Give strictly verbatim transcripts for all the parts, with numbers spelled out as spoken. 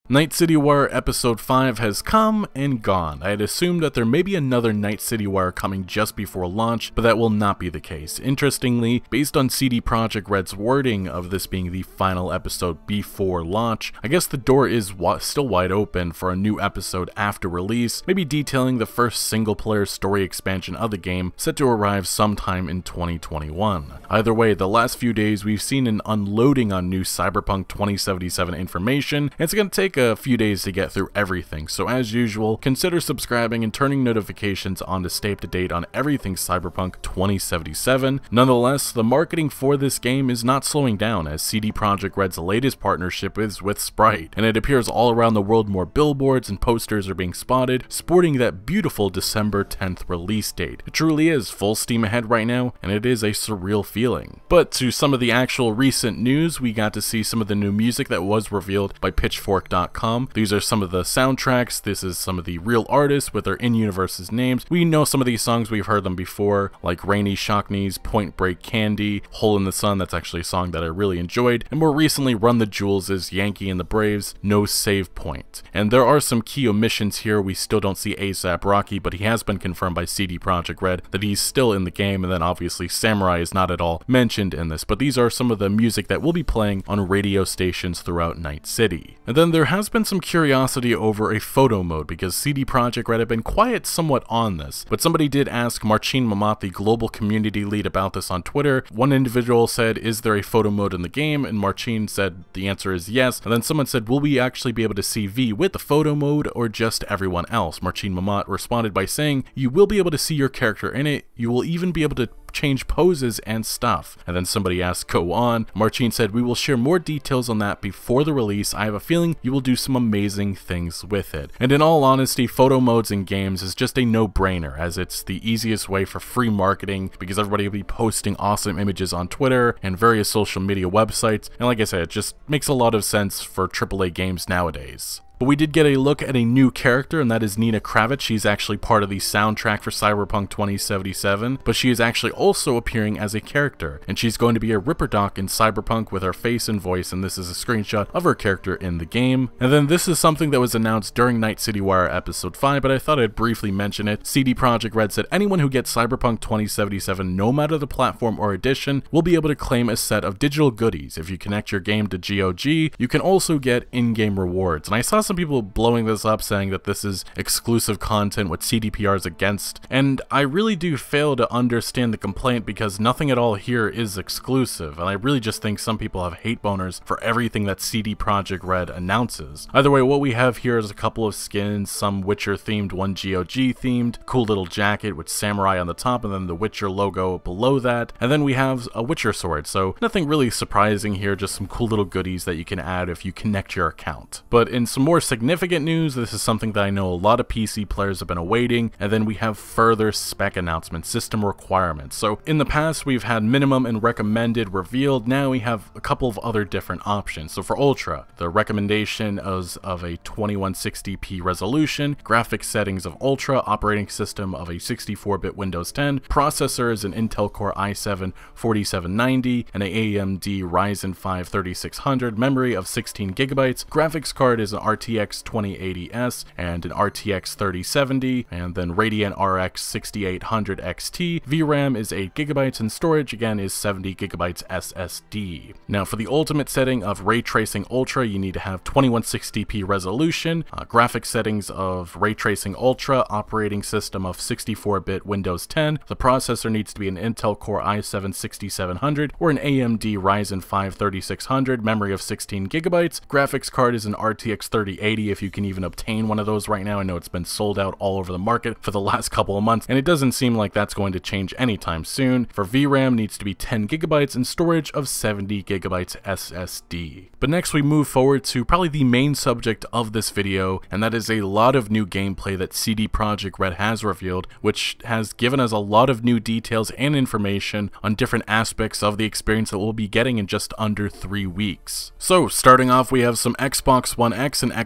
Night City Wire Episode five has come and gone. I had assumed that there may be another Night City Wire coming just before launch, but that will not be the case. Interestingly, based on C D Projekt Red's wording of this being the final episode before launch, I guess the door is wa still wide open for a new episode after release, maybe detailing the first single-player story expansion of the game, set to arrive sometime in twenty twenty-one. Either way, the last few days we've seen an unloading on new Cyberpunk twenty seventy-seven information, and it's going to take a few days to get through everything, so as usual, consider subscribing and turning notifications on to stay up to date on everything Cyberpunk twenty seventy-seven. Nonetheless, the marketing for this game is not slowing down, as C D Projekt Red's latest partnership is with Sprite, and it appears all around the world more billboards and posters are being spotted, sporting that beautiful December tenth release date. It truly is full steam ahead right now, and it is a surreal feeling. But to some of the actual recent news, we got to see some of the new music that was revealed by Pitchfork dot com. These are some of the soundtracks, this is some of the real artists with their in-universe's names. We know some of these songs, we've heard them before, like Rainy Shockneys, Point Break Candy, Hole in the Sun, that's actually a song that I really enjoyed, and more recently Run the Jewels' Yankee and the Braves, No Save Point. And there are some key omissions here. We still don't see A$AP Rocky, but he has been confirmed by C D Projekt Red that he's still in the game, and then obviously Samurai is not at all mentioned in this, but these are some of the music that will be playing on radio stations throughout Night City. And then there has been some curiosity over a photo mode, because C D Projekt Red have been quiet somewhat on this, but somebody did ask Marcin Mamat, the global community lead, about this on Twitter. One individual said, is there a photo mode in the game? And Marcin said the answer is yes, and then someone said, will we actually be able to see V with the photo mode or just everyone else? Marcin Mamat responded by saying, you will be able to see your character in it, you will even be able to change poses and stuff. And then somebody asked, go on. Marcin said, we will share more details on that before the release. I have a feeling you will do some amazing things with it. And in all honesty, photo modes in games is just a no-brainer, as it's the easiest way for free marketing, because everybody will be posting awesome images on Twitter and various social media websites. And like I said, it just makes a lot of sense for triple A games nowadays. But we did get a look at a new character, and that is Nina Kravitz. She's actually part of the soundtrack for Cyberpunk twenty seventy-seven, but she is actually also appearing as a character, and she's going to be a Ripperdoc in Cyberpunk with her face and voice, and this is a screenshot of her character in the game. And then this is something that was announced during Night City Wire Episode five, but I thought I'd briefly mention it. C D Projekt Red said anyone who gets Cyberpunk twenty seventy-seven, no matter the platform or edition, will be able to claim a set of digital goodies. If you connect your game to G O G, you can also get in-game rewards, and I saw some people blowing this up saying that this is exclusive content, what C D P R is against, and I really do fail to understand the complaint, because nothing at all here is exclusive, and I really just think some people have hate boners for everything that C D Projekt Red announces. Either way, what we have here is a couple of skins, some Witcher themed, one G O G themed, cool little jacket with Samurai on the top, and then the Witcher logo below that, and then we have a Witcher sword, so nothing really surprising here, just some cool little goodies that you can add if you connect your account. But in some more significant news, this is something that I know a lot of P C players have been awaiting, and then we have further spec announcements, system requirements. So in the past we've had minimum and recommended revealed, now we have a couple of other different options. So for Ultra, the recommendation is of a twenty-one sixty p resolution, graphics settings of Ultra, operating system of a sixty-four bit Windows ten, processor is an Intel Core i seven forty-seven ninety, and an A M D Ryzen five thirty-six hundred, memory of sixteen gigabytes, graphics card is an R T X twenty eighty S and an R T X thirty seventy, and then Radeon R X sixty-eight hundred X T. V RAM is eight gigabytes, and storage again is seventy gigabytes S S D. Now for the ultimate setting of Ray Tracing Ultra, you need to have twenty-one sixty p resolution, uh, graphics settings of Ray Tracing Ultra, operating system of sixty-four bit Windows ten, the processor needs to be an Intel Core i seven sixty-seven hundred or an A M D Ryzen five thirty-six hundred, memory of sixteen gigabytes, graphics card is an R T X thirty eighty, if you can even obtain one of those right now. I know it's been sold out all over the market for the last couple of months, and it doesn't seem like that's going to change anytime soon. For V RAM needs to be ten gigabytes and storage of seventy gigabytes S S D. But next we move forward to probably the main subject of this video, and that is a lot of new gameplay that C D Projekt Red has revealed, which has given us a lot of new details and information on different aspects of the experience that we'll be getting in just under three weeks. So starting off, we have some Xbox One X and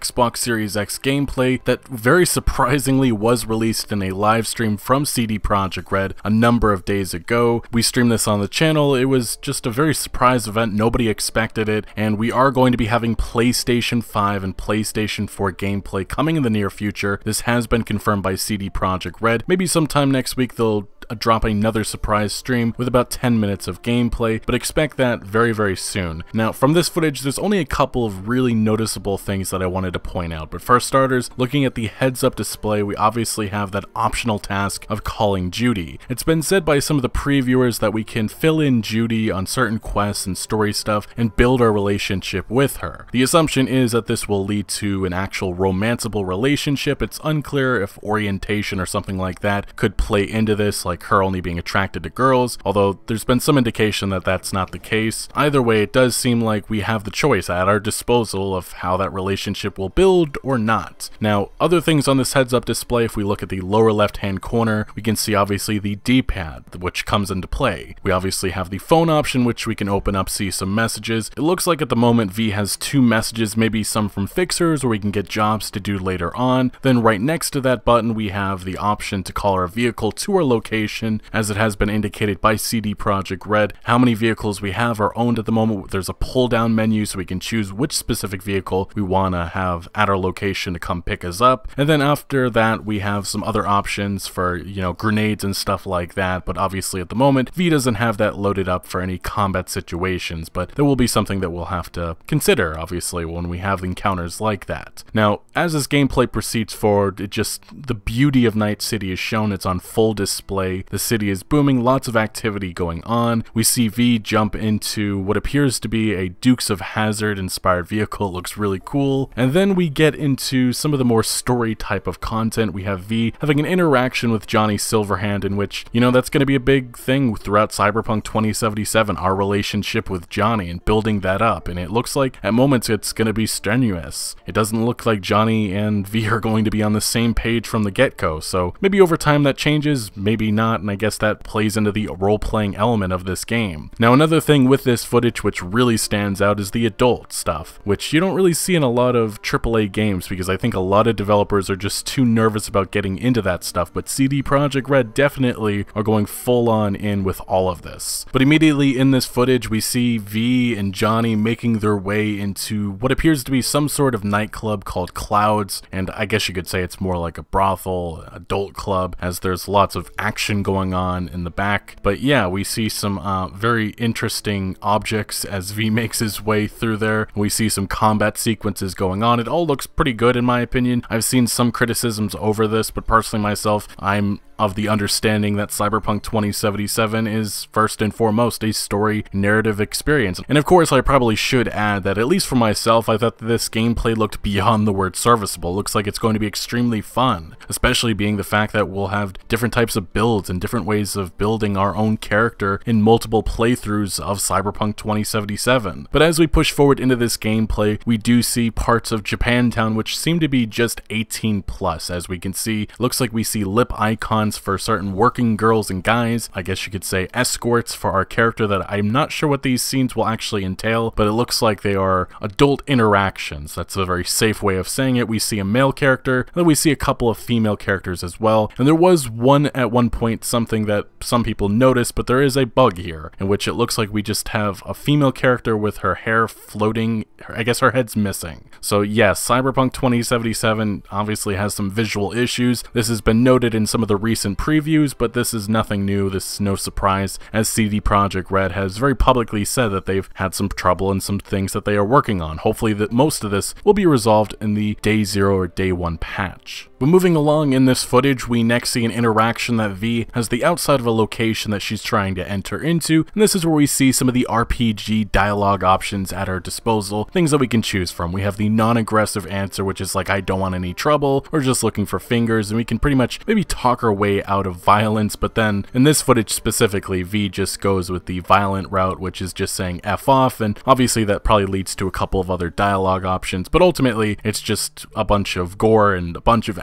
Xbox Series X gameplay that very surprisingly was released in a live stream from C D Projekt Red a number of days ago. We streamed this on the channel. It was just a very surprise event. Nobody expected it, and we are going to be having PlayStation five and PlayStation four gameplay coming in the near future. This has been confirmed by C D Projekt Red. Maybe sometime next week they'll drop another surprise stream with about ten minutes of gameplay, but expect that very, very soon. Now, from this footage, there's only a couple of really noticeable things that I wanted to point out, but for starters, looking at the heads-up display, we obviously have that optional task of calling Judy. It's been said by some of the previewers that we can fill in Judy on certain quests and story stuff and build our relationship with her. The assumption is that this will lead to an actual romanceable relationship. It's unclear if orientation or something like that could play into this, like her only being attracted to girls, although there's been some indication that that's not the case. Either way, it does seem like we have the choice at our disposal of how that relationship will build or not. Now, other things on this heads-up display, if we look at the lower left-hand corner, we can see obviously the D-pad, which comes into play. We obviously have the phone option, which we can open up, see some messages. It looks like at the moment V has two messages, maybe some from fixers, or we can get jobs to do later on. Then right next to that button, we have the option to call our vehicle to our location, as it has been indicated by C D Projekt Red. How many vehicles we have are owned at the moment. There's a pull-down menu, so we can choose which specific vehicle we want to have at our location to come pick us up. And then after that, we have some other options for, you know, grenades and stuff like that, but obviously at the moment, V doesn't have that loaded up for any combat situations, but there will be something that we'll have to consider, obviously, when we have encounters like that. Now, as this gameplay proceeds forward, it just, the beauty of Night City is shown. It's on full display. The city is booming, lots of activity going on. We see V jump into what appears to be a Dukes of Hazzard inspired vehicle. It looks really cool. And then we get into some of the more story type of content. We have V having an interaction with Johnny Silverhand, in which, you know, that's going to be a big thing throughout Cyberpunk twenty seventy-seven, our relationship with Johnny and building that up. And it looks like at moments it's going to be strenuous. It doesn't look like Johnny and V are going to be on the same page from the get-go. So maybe over time that changes, maybe not. And I guess that plays into the role-playing element of this game. Now, another thing with this footage which really stands out is the adult stuff, which you don't really see in a lot of triple A games, because I think a lot of developers are just too nervous about getting into that stuff, but C D Projekt Red definitely are going full-on in with all of this. But immediately in this footage, we see V and Johnny making their way into what appears to be some sort of nightclub called Clouds, and I guess you could say it's more like a brothel, adult club, as there's lots of action going on in the back. But yeah, we see some uh, very interesting objects as V makes his way through there. We see some combat sequences going on. It all looks pretty good in my opinion. I've seen some criticisms over this, but personally myself, I'm of the understanding that Cyberpunk twenty seventy-seven is first and foremost a story narrative experience. And of course, I probably should add that at least for myself, I thought that this gameplay looked beyond the word serviceable. It looks like it's going to be extremely fun, especially being the fact that we'll have different types of builds and different ways of building our own character in multiple playthroughs of Cyberpunk twenty seventy-seven. But as we push forward into this gameplay, we do see parts of Japantown which seem to be just eighteen plus. As we can see, it looks like we see lip icons for certain working girls and guys, I guess you could say escorts for our character, that I'm not sure what these scenes will actually entail, but it looks like they are adult interactions. That's a very safe way of saying it. We see a male character, and then we see a couple of female characters as well, and there was one at one point, something that some people noticed, but there is a bug here, in which it looks like we just have a female character with her hair floating, I guess her head's missing. So yes, Cyberpunk twenty seventy-seven obviously has some visual issues. This has been noted in some of the recent previews, but this is nothing new. This is no surprise, as C D Projekt Red has very publicly said that they've had some trouble and some things that they are working on. Hopefully that most of this will be resolved in the day zero or day one patch. But moving along in this footage, we next see an interaction that V has the outside of a location that she's trying to enter into, and this is where we see some of the R P G dialogue options at our disposal, things that we can choose from. We have the non-aggressive answer, which is like, I don't want any trouble, or just looking for fingers, and we can pretty much maybe talk our way out of violence. But then in this footage specifically, V just goes with the violent route, which is just saying F off, and obviously that probably leads to a couple of other dialogue options, but ultimately it's just a bunch of gore and a bunch of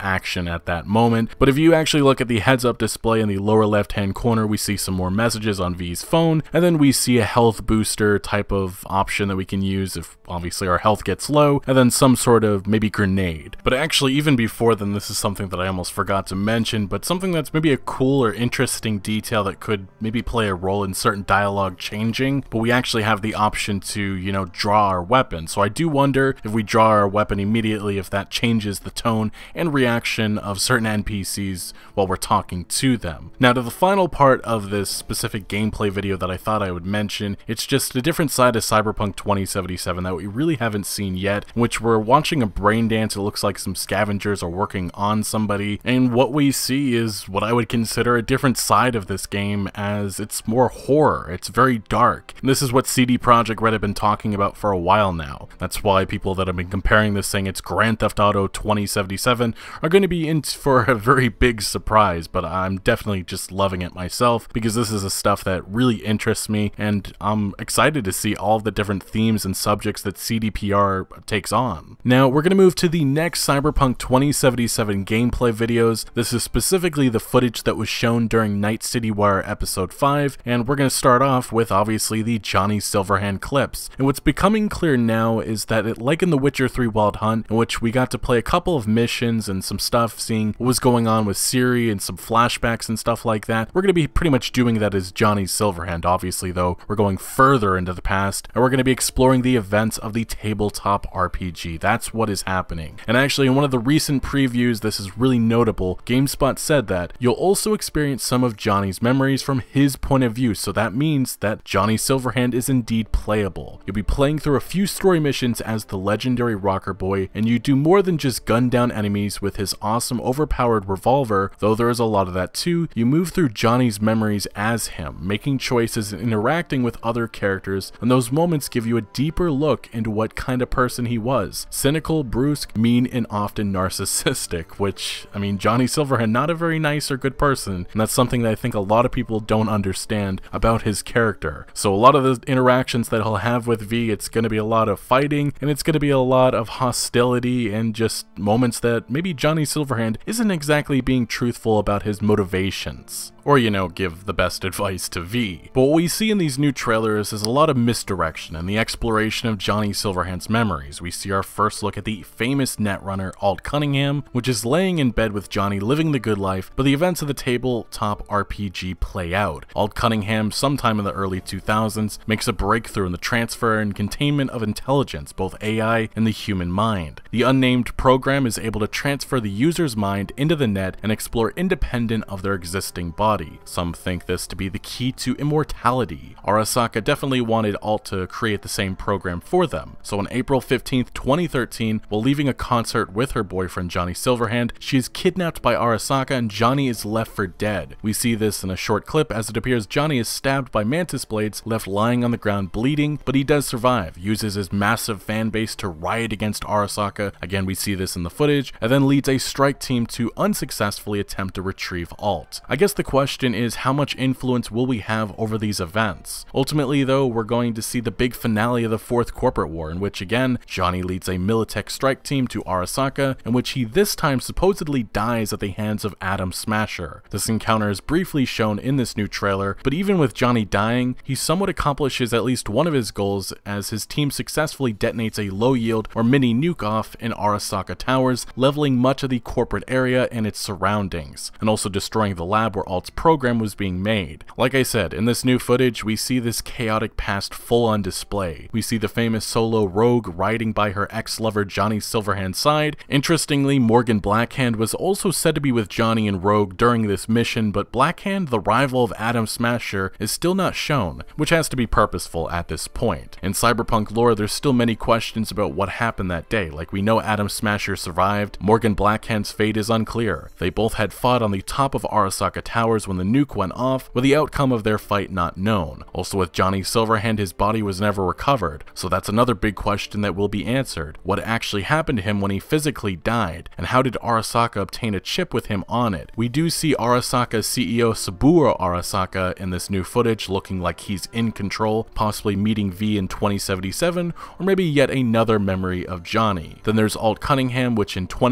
action at that moment. But if you actually look at the heads-up display in the lower left-hand corner, we see some more messages on V's phone, and then we see a health booster type of option that we can use if obviously our health gets low, and then some sort of maybe grenade. But actually, even before then, this is something that I almost forgot to mention, but something that's maybe a cool or interesting detail that could maybe play a role in certain dialogue changing, but we actually have the option to, you know, draw our weapon. So I do wonder if we draw our weapon immediately, if that changes the tone and reaction of certain N P Cs while we're talking to them. Now, to the final part of this specific gameplay video that I thought I would mention, it's just a different side of Cyberpunk twenty seventy-seven that we really haven't seen yet, in which we're watching a brain dance. It looks like some scavengers are working on somebody, and what we see is what I would consider a different side of this game, as it's more horror. It's very dark. And this is what C D Projekt Red have been talking about for a while now. That's why people that have been comparing this saying it's Grand Theft Auto twenty seventy-seven are going to be in for a very big surprise, but I'm definitely just loving it myself because this is the stuff that really interests me, and I'm excited to see all the different themes and subjects that C D P R takes on. Now, we're going to move to the next Cyberpunk twenty seventy-seven gameplay videos. This is specifically the footage that was shown during Night City Wire Episode five, and we're going to start off with obviously the Johnny Silverhand clips. And what's becoming clear now is that it, like in The Witcher three Wild Hunt, in which we got to play a couple of missions and some stuff, seeing what was going on with Ciri and some flashbacks and stuff like that, we're going to be pretty much doing that as Johnny Silverhand. Obviously though, we're going further into the past, and we're going to be exploring the events of the tabletop R P G. That's what is happening. And actually, in one of the recent previews, this is really notable, GameSpot said that you'll also experience some of Johnny's memories from his point of view, so that means that Johnny Silverhand is indeed playable. You'll be playing through a few story missions as the legendary Rocker Boy, and you do more than just gun down enemies with his awesome overpowered revolver, though there is a lot of that too. You move through Johnny's memories as him, making choices and interacting with other characters, and those moments give you a deeper look into what kind of person he was. Cynical, brusque, mean, and often narcissistic, which, I mean, Johnny Silverhand, not a very nice or good person, and that's something that I think a lot of people don't understand about his character. So a lot of the interactions that he'll have with V, it's going to be a lot of fighting, and it's going to be a lot of hostility, and just moments that maybe Johnny Silverhand isn't exactly being truthful about his motivations, or, you know, give the best advice to V. But what we see in these new trailers is a lot of misdirection and the exploration of Johnny Silverhand's memories. We see our first look at the famous netrunner Alt Cunningham, which is laying in bed with Johnny living the good life, but the events of the tabletop R P G play out. Alt Cunningham, sometime in the early two thousands, makes a breakthrough in the transfer and containment of intelligence, both A I and the human mind. The unnamed program is able to transfer the user's mind into the net and explore independent of their existing body. Some think this to be the key to immortality. Arasaka definitely wanted Alt to create the same program for them. So on April fifteenth, twenty thirteen, while leaving a concert with her boyfriend Johnny Silverhand, she is kidnapped by Arasaka and Johnny is left for dead. We see this in a short clip as it appears Johnny is stabbed by mantis blades, left lying on the ground bleeding, but he does survive, uses his massive fan base to riot against Arasaka, again we see this in the footage, and then leads a strike team to unsuccessfully attempt to retrieve Alt. I guess the question is, how much influence will we have over these events? Ultimately though, we're going to see the big finale of the Fourth Corporate War, in which again, Johnny leads a Militech strike team to Arasaka, in which he this time supposedly dies at the hands of Atom Smasher. This encounter is briefly shown in this new trailer, but even with Johnny dying, he somewhat accomplishes at least one of his goals as his team successfully detonates a low-yield or mini nuke off in Arasaka Towers, leveling much of the corporate area and its surroundings, and also destroying the lab where Alt's program was being made. Like I said, in this new footage, we see this chaotic past full on display. We see the famous solo Rogue riding by her ex-lover Johnny Silverhand's side. Interestingly, Morgan Blackhand was also said to be with Johnny and Rogue during this mission, but Blackhand, the rival of Atom Smasher, is still not shown, which has to be purposeful at this point. In Cyberpunk lore, there's still many questions about what happened that day. Like, we know Atom Smasher survived, Morgan Blackhand's fate is unclear. They both had fought on the top of Arasaka Towers when the nuke went off, with the outcome of their fight not known. Also with Johnny Silverhand, his body was never recovered, so that's another big question that will be answered. What actually happened to him when he physically died, and how did Arasaka obtain a chip with him on it? We do see Arasaka's C E O Saburo Arasaka in this new footage looking like he's in control, possibly meeting V in twenty seventy-seven, or maybe yet another memory of Johnny. Then there's Alt Cunningham, which in twenty seventy-seven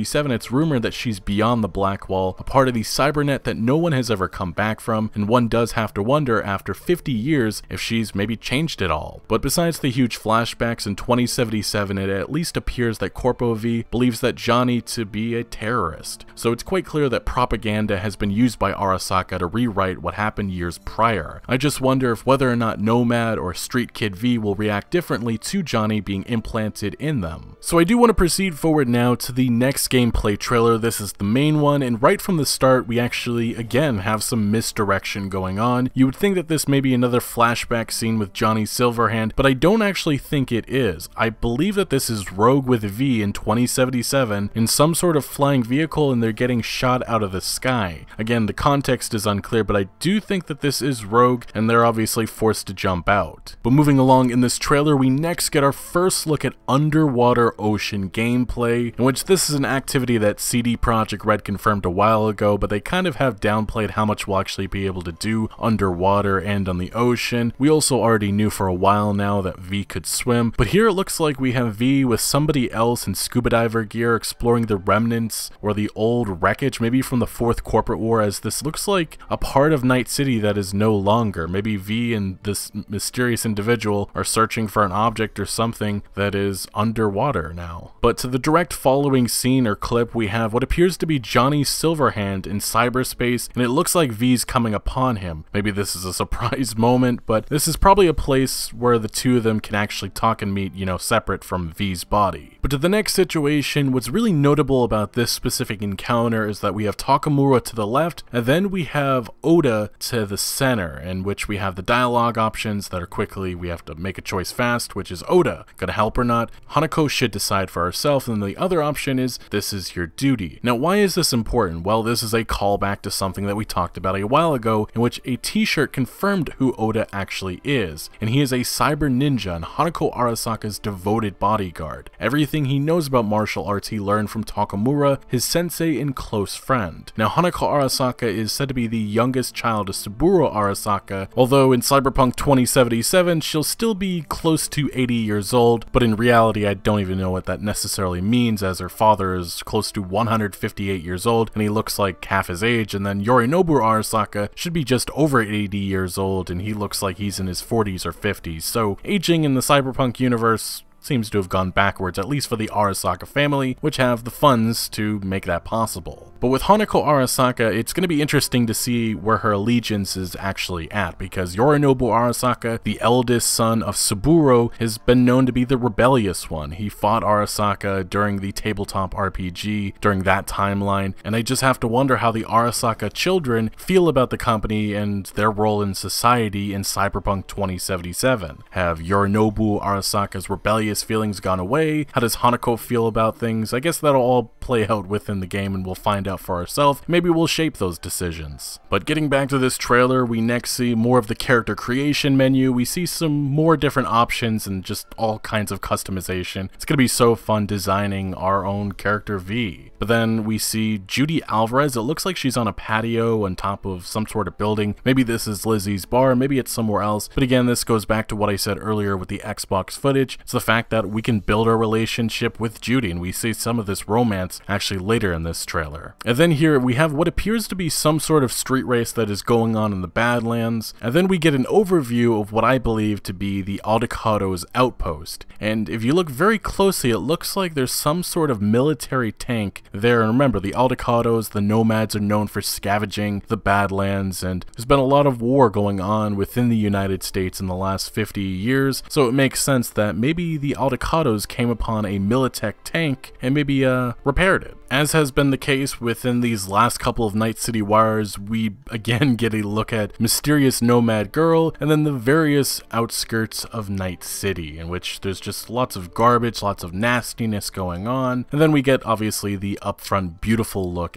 seventy-seven, it's rumored that she's beyond the Black Wall, a part of the cybernet that no one has ever come back from, and one does have to wonder after fifty years if she's maybe changed it all. But besides the huge flashbacks in twenty seventy-seven, it at least appears that Corpo V believes that Johnny to be a terrorist. So it's quite clear that propaganda has been used by Arasaka to rewrite what happened years prior. I just wonder if whether or not Nomad or Street Kid V will react differently to Johnny being implanted in them. So I do want to proceed forward now to the next gameplay trailer. This is the main one, and right from the start we actually again have some misdirection going on. You would think that this may be another flashback scene with Johnny Silverhand, but I don't actually think it is. I believe that this is Rogue with V in twenty seventy-seven in some sort of flying vehicle, and they're getting shot out of the sky. Again, the context is unclear, but I do think that this is Rogue, and they're obviously forced to jump out. But moving along in this trailer, we next get our first look at underwater ocean gameplay, in which this is an activity that C D Projekt Red confirmed a while ago, but they kind of have downplayed how much we'll actually be able to do underwater and on the ocean. We also already knew for a while now that V could swim, but here it looks like we have V with somebody else in scuba diver gear exploring the remnants or the old wreckage, maybe from the fourth corporate war, as this looks like a part of Night City that is no longer. Maybe V and this mysterious individual are searching for an object or something that is underwater now. But to the direct following scene or clip, we have what appears to be Johnny Silverhand in cyberspace, and it looks like V's coming upon him. Maybe this is a surprise moment, but this is probably a place where the two of them can actually talk and meet, you know, separate from V's body. But to the next situation, what's really notable about this specific encounter is that we have Takamura to the left, and then we have Oda to the center, in which we have the dialogue options that are quickly, we have to make a choice fast, which is Oda, gonna help or not? Hanako should decide for herself, and the other option is, this is your duty. Now, why is this important? Well, this is a callback to something that we talked about a while ago, in which a t-shirt confirmed who Oda actually is, and he is a cyber ninja and Hanako Arasaka's devoted bodyguard. Everything he knows about martial arts he learned from Takamura, his sensei and close friend. Now, Hanako Arasaka is said to be the youngest child of Saburo Arasaka, although in Cyberpunk twenty seventy-seven she'll still be close to eighty years old, but in reality I don't even know what that necessarily means, as her father is close to one hundred fifty-eight years old and he looks like half his age, and then Yorinobu Arasaka should be just over eighty years old and he looks like he's in his forties or fifties, so aging in the Cyberpunk universe seems to have gone backwards, at least for the Arasaka family, which have the funds to make that possible. But with Hanako Arasaka, it's going to be interesting to see where her allegiance is actually at, because Yorinobu Arasaka, the eldest son of Saburo, has been known to be the rebellious one. He fought Arasaka during the tabletop R P G during that timeline, and I just have to wonder how the Arasaka children feel about the company and their role in society in Cyberpunk twenty seventy-seven. Have Yorinobu Arasaka's rebellious feelings gone away? How does Hanako feel about things? I guess that'll all play out within the game and we'll find out for ourselves. Maybe we'll shape those decisions. But getting back to this trailer, we next see more of the character creation menu. We see some more different options and just all kinds of customization. It's gonna be so fun designing our own character V. But then we see Judy Alvarez. It looks like she's on a patio on top of some sort of building. Maybe this is Lizzie's bar, maybe it's somewhere else. But again, this goes back to what I said earlier with the Xbox footage. It's the fact that we can build our relationship with Judy, and we see some of this romance actually later in this trailer. And then here we have what appears to be some sort of street race that is going on in the Badlands. And then we get an overview of what I believe to be the Aldecado's outpost. And if you look very closely, it looks like there's some sort of military tank there. And remember, the Aldecados, the Nomads, are known for scavenging the Badlands, and there's been a lot of war going on within the United States in the last fifty years, so it makes sense that maybe the Aldecados came upon a Militech tank and maybe uh, repaired it. As has been the case within these last couple of Night City Wires, we again get a look at mysterious Nomad Girl and then the various outskirts of Night City, in which there's just lots of garbage, lots of nastiness going on, and then we get obviously the upfront beautiful look at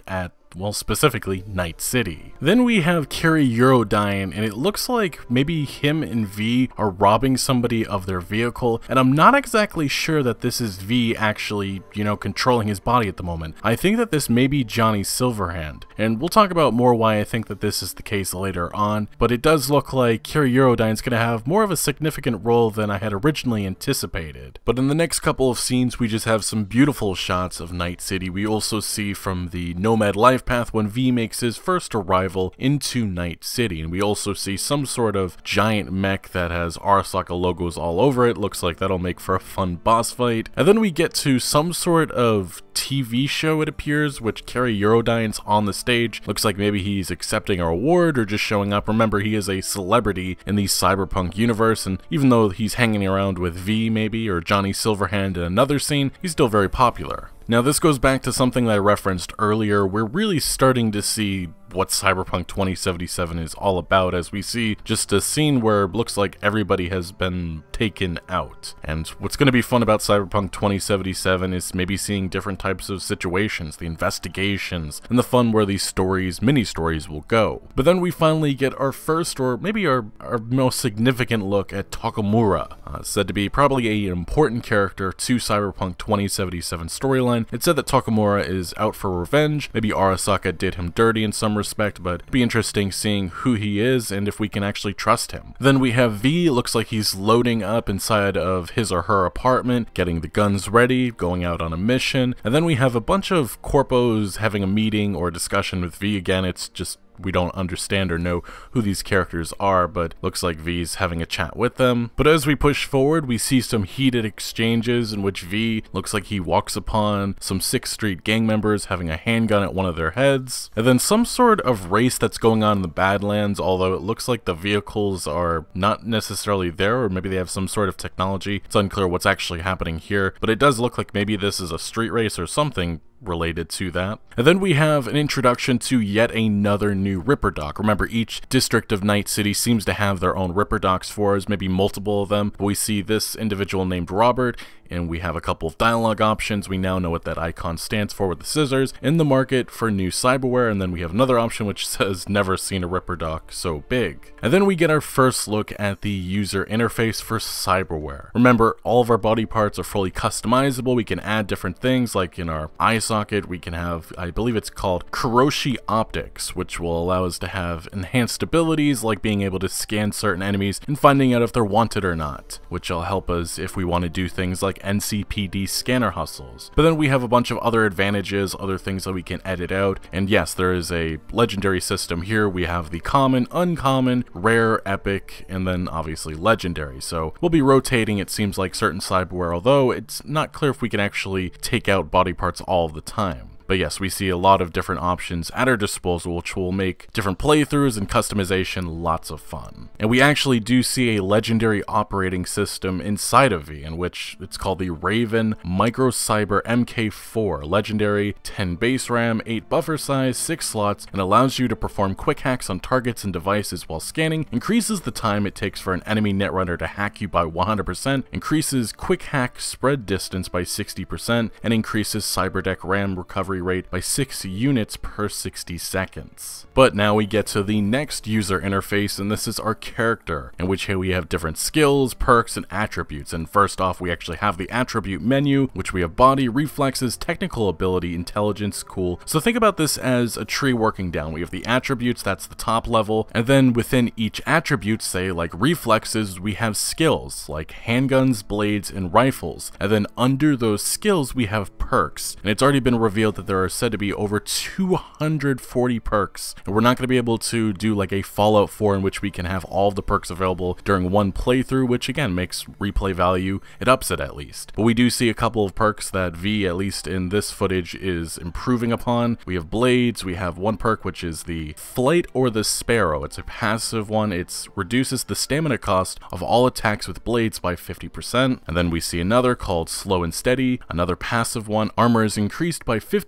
well, specifically Night City. Then we have Kiri Eurodyne, and it looks like maybe him and V are robbing somebody of their vehicle, and I'm not exactly sure that this is V actually, you know, controlling his body at the moment. I think that this may be Johnny Silverhand, and we'll talk about more why I think that this is the case later on, but it does look like Kiri Eurodyne is going to have more of a significant role than I had originally anticipated. But in the next couple of scenes, we just have some beautiful shots of Night City. We also see from the Nomad life path when V makes his first arrival into Night City, and we also see some sort of giant mech that has Arasaka logos all over it. Looks like that'll make for a fun boss fight. And then we get to some sort of T V show, it appears, which Kiri Eurodyne's on the stage. Looks like maybe he's accepting a award or just showing up. Remember, he is a celebrity in the cyberpunk universe, and even though he's hanging around with V maybe, or Johnny Silverhand in another scene, he's still very popular. Now this goes back to something that I referenced earlier. We're really starting to see what Cyberpunk twenty seventy-seven is all about, as we see just a scene where it looks like everybody has been taken out. And what's going to be fun about Cyberpunk twenty seventy-seven is maybe seeing different types of situations, the investigations, and the fun where these stories, mini-stories will go. But then we finally get our first, or maybe our, our most significant look at Takamura, uh, said to be probably an important character to Cyberpunk twenty seventy-seven storyline. It said that Takamura is out for revenge. Maybe Arasaka did him dirty in some respect, but it'd be interesting seeing who he is and if we can actually trust him. Then we have V. Looks like he's loading up inside of his or her apartment, getting the guns ready, going out on a mission. And then we have a bunch of corpos having a meeting or discussion with V. Again, it's just we don't understand or know who these characters are, but looks like V's having a chat with them. But as we push forward, we see some heated exchanges in which V looks like he walks upon some sixth Street gang members having a handgun at one of their heads. And then some sort of race that's going on in the Badlands, although it looks like the vehicles are not necessarily there, or maybe they have some sort of technology. It's unclear what's actually happening here, but it does look like maybe this is a street race or something related to that. And then we have an introduction to yet another new Ripper Doc. Remember, each district of Night City seems to have their own Ripper Docs for us, maybe multiple of them. But we see this individual named Robert, and we have a couple of dialogue options. We now know what that icon stands for with the scissors in the market for new cyberware, and then we have another option which says never seen a Ripper Doc so big. And then we get our first look at the user interface for cyberware. Remember, all of our body parts are fully customizable. We can add different things, like in our eye socket we can have, I believe it's called Kuroshi Optics, which will allow us to have enhanced abilities like being able to scan certain enemies and finding out if they're wanted or not, which will help us if we want to do things like N C P D scanner hustles. But then we have a bunch of other advantages, other things that we can edit out, and yes, there is a legendary system here. We have the common, uncommon, rare, epic, and then obviously legendary. So we'll be rotating, it seems like, certain cyberware, although it's not clear if we can actually take out body parts all the time. But yes, we see a lot of different options at our disposal, which will make different playthroughs and customization lots of fun. And we actually do see a legendary operating system inside of V, in which it's called the Raven Microcyber M K four. Legendary, ten base RAM, eight buffer size, six slots, and allows you to perform quick hacks on targets and devices while scanning, increases the time it takes for an enemy netrunner to hack you by one hundred percent, increases quick hack spread distance by sixty percent, and increases cyberdeck RAM recovery rate by six units per sixty seconds. But now we get to the next user interface, and this is our character, in which here we have different skills, perks, and attributes. And first off, we actually have the attribute menu, which we have body, reflexes, technical ability, intelligence, cool. So think about this as a tree working down. We have the attributes, that's the top level, and then within each attribute, say like reflexes, we have skills like handguns, blades, and rifles. And then under those skills, we have perks. And it's already been revealed that there are said to be over two hundred forty perks, and we're not going to be able to do like a Fallout four in which we can have all of the perks available during one playthrough, which again makes replay value, it ups it at least. But we do see a couple of perks that V, at least in this footage, is improving upon. We have blades, we have one perk which is the Flight or the Sparrow. It's a passive one, it reduces the stamina cost of all attacks with blades by fifty percent, and then we see another called Slow and Steady, another passive one, armor is increased by fifteen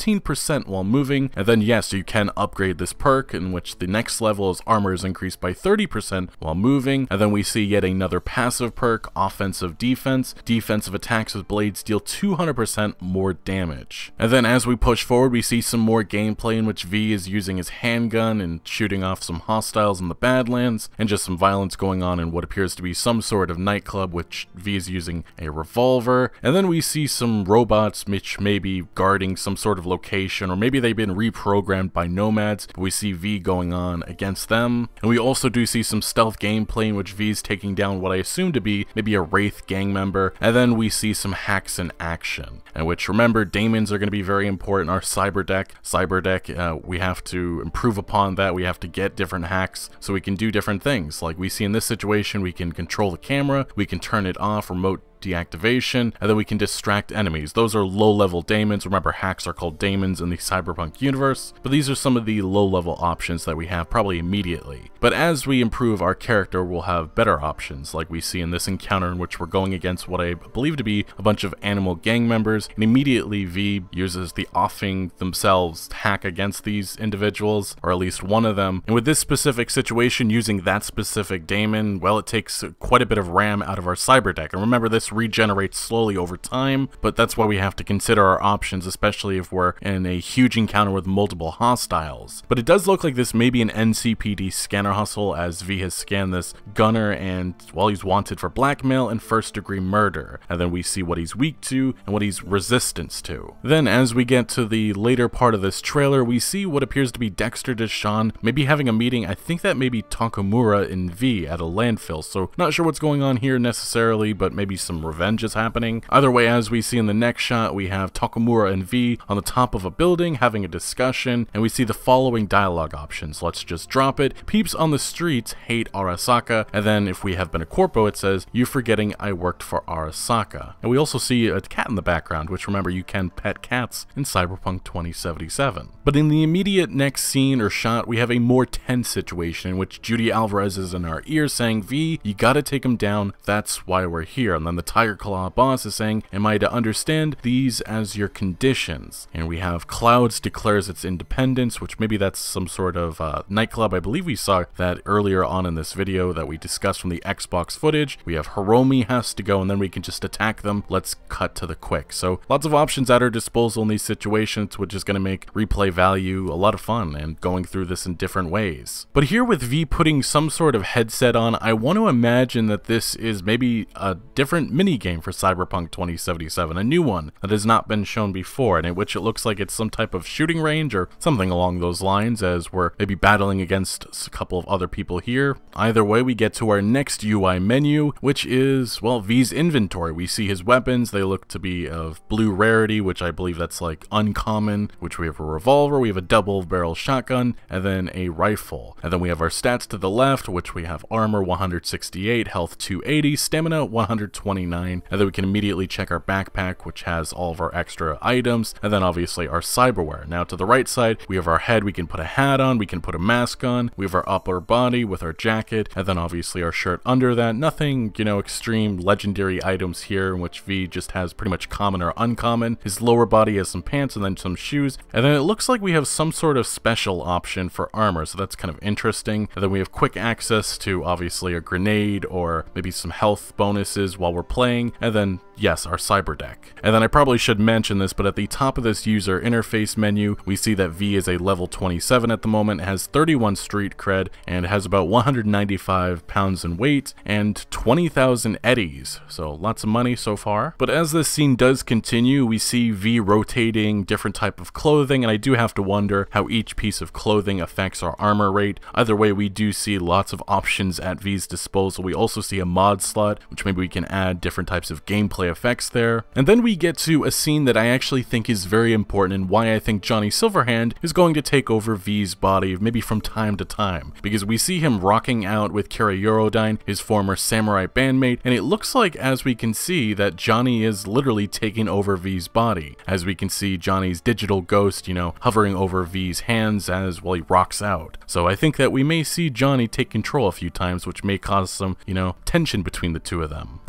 fifteen percent while moving, and then yes, you can upgrade this perk, in which the next level is armor is increased by thirty percent while moving, and then we see yet another passive perk, offensive defense. Defensive attacks with blades deal two hundred percent more damage. And then as we push forward, we see some more gameplay in which V is using his handgun and shooting off some hostiles in the Badlands, and just some violence going on in what appears to be some sort of nightclub, which V is using a revolver. And then we see some robots which may be guarding some sort of location, or maybe they've been reprogrammed by nomads, but we see V going on against them. And we also do see some stealth gameplay in which V is taking down what I assume to be maybe a Wraith gang member, and then we see some hacks in action, and which, remember, daemons are going to be very important. Our cyber deck, cyber deck, uh, we have to improve upon that. We have to get different hacks so we can do different things. Like we see in this situation, we can control the camera, we can turn it off, remote deactivation, and then we can distract enemies. Those are low-level daemons. Remember, hacks are called daemons in the Cyberpunk universe, but these are some of the low-level options that we have probably immediately. But as we improve our character, we'll have better options, like we see in this encounter in which we're going against what I believe to be a bunch of animal gang members, and immediately V uses the offing themselves hack against these individuals, or at least one of them. And with this specific situation, using that specific daemon, well, it takes quite a bit of RAM out of our cyber deck. And remember, this regenerates slowly over time, but that's why we have to consider our options, especially if we're in a huge encounter with multiple hostiles. But it does look like this may be an N C P D scanner hustle, as V has scanned this gunner, and well, he's wanted for blackmail and first degree murder. And then we see what he's weak to and what he's resistance to. Then as we get to the later part of this trailer, we see what appears to be Dexter Deshawn maybe having a meeting. I think that may be Takamura and V at a landfill, so not sure what's going on here necessarily, but maybe some revenge is happening. Either way, as we see in the next shot, we have Takamura and V on the top of a building having a discussion, and we see the following dialogue options. Let's just drop it. Peeps on the streets hate Arasaka, and then if we have been a corpo, it says, "You forgetting I worked for Arasaka." And we also see a cat in the background, which, remember, you can pet cats in Cyberpunk twenty seventy-seven. But in the immediate next scene or shot, we have a more tense situation in which Judy Alvarez is in our ear saying, "V, you gotta take him down, that's why we're here." And then the Tiger Claw boss is saying, "Am I to understand these as your conditions?" And we have Clouds declares its independence, which maybe that's some sort of uh, nightclub. I believe we saw that earlier on in this video that we discussed from the Xbox footage. We have Hiromi has to go, and then we can just attack them. Let's cut to the quick. So lots of options at our disposal in these situations, which is going to make replay value a lot of fun and going through this in different ways. But here with V putting some sort of headset on, I want to imagine that this is maybe a different mini game for Cyberpunk twenty seventy-seven, a new one that has not been shown before, and in which it looks like it's some type of shooting range or something along those lines, as we're maybe battling against a couple of other people here. Either way, we get to our next U I menu, which is, well, V's inventory. We see his weapons. They look to be of blue rarity, which I believe that's like uncommon, which we have a revolver, we have a double barrel shotgun, and then a rifle. And then we have our stats to the left, which we have armor one hundred sixty-eight, health two eighty, stamina one hundred twenty-nine, and then we can immediately check our backpack, which has all of our extra items, and then obviously our cyberware. Now to the right side, we have our head. We can put a hat on, we can put a mask on, we have our upper body with our jacket, and then obviously our shirt under that. Nothing, you know, extreme legendary items here, in which V just has pretty much common or uncommon. His lower body has some pants and then some shoes, and then it looks like we have some sort of special option for armor, so that's kind of interesting. And then we have quick access to obviously a grenade or maybe some health bonuses while we're playing, and then yes, our cyber deck. And then I probably should mention this, but at the top of this user interface menu, we see that V is a level twenty-seven at the moment, has thirty-one street cred, and has about one hundred ninety-five pounds in weight and twenty thousand eddies, so lots of money so far. But as this scene does continue, we see V rotating different type of clothing, and I do have to wonder how each piece of clothing affects our armor rate. Either way, we do see lots of options at V's disposal. We also see a mod slot, which maybe we can add different types of gameplay effects there. And then we get to a scene that I actually think is very important, and why I think Johnny Silverhand is going to take over V's body maybe from time to time, because we see him rocking out with Kira Eurodyne, his former samurai bandmate, and it looks like, as we can see, that Johnny is literally taking over V's body. As we can see Johnny's digital ghost, you know, hovering over V's hands as, well, he rocks out. So I think that we may see Johnny take control a few times, which may cause some, you know, tension between the two of them. But in the media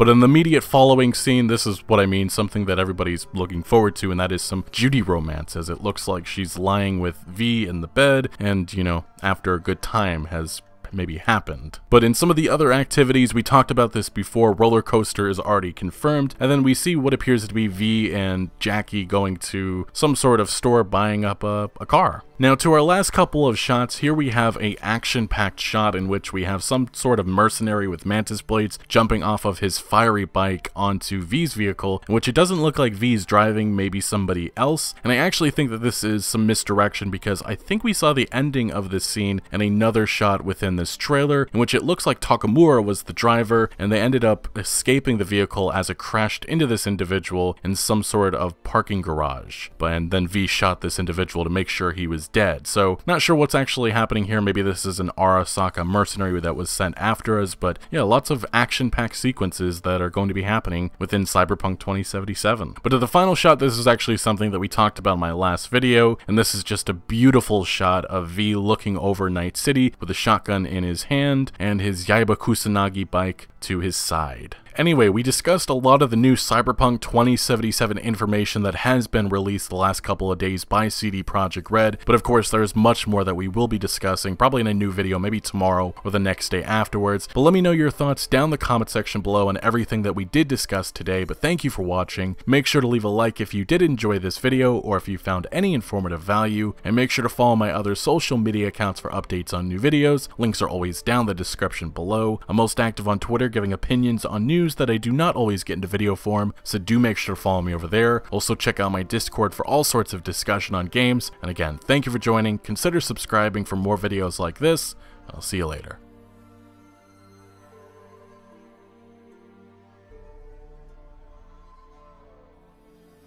immediate following scene, this is what I mean, something that everybody's looking forward to, and that is some Judy romance, as it looks like she's lying with V in the bed, and, you know, after a good time has maybe happened. But in some of the other activities, we talked about this before, roller coaster is already confirmed, and then we see what appears to be V and Jackie going to some sort of store buying up a, a car. Now, to our last couple of shots, here we have a action-packed shot in which we have some sort of mercenary with mantis blades jumping off of his fiery bike onto V's vehicle, in which it doesn't look like V's driving, maybe somebody else, and I actually think that this is some misdirection because I think we saw the ending of this scene in another shot within this trailer, in which it looks like Takamura was the driver, and they ended up escaping the vehicle as it crashed into this individual in some sort of parking garage. But and then V shot this individual to make sure he was dead. So not sure what's actually happening here. Maybe this is an Arasaka mercenary that was sent after us, but yeah, lots of action-packed sequences that are going to be happening within Cyberpunk twenty seventy-seven. But to the final shot, this is actually something that we talked about in my last video, and this is just a beautiful shot of V looking over Night City with a shotgun in his hand and his Yaiba Kusanagi bike to his side. Anyway, we discussed a lot of the new Cyberpunk twenty seventy-seven information that has been released the last couple of days by C D Projekt Red, but of course there's much more that we will be discussing, probably in a new video, maybe tomorrow or the next day afterwards. But let me know your thoughts down in the comment section below on everything that we did discuss today, but thank you for watching. Make sure to leave a like if you did enjoy this video or if you found any informative value, and make sure to follow my other social media accounts for updates on new videos. Links are always down in the description below. I'm most active on Twitter, giving opinions on news that I do not always get into video form, so do make sure to follow me over there. Also check out my Discord for all sorts of discussion on games, and again, thank you for joining. Consider subscribing for more videos like this. I'll see you later.